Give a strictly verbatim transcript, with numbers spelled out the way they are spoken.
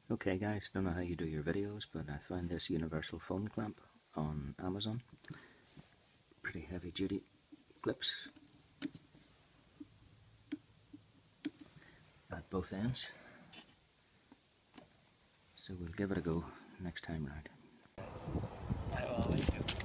Okay guys, don't know how you do your videos, but I found this universal phone clamp on Amazon. Pretty heavy duty clips at both ends. So we'll give it a go next time round. I always do.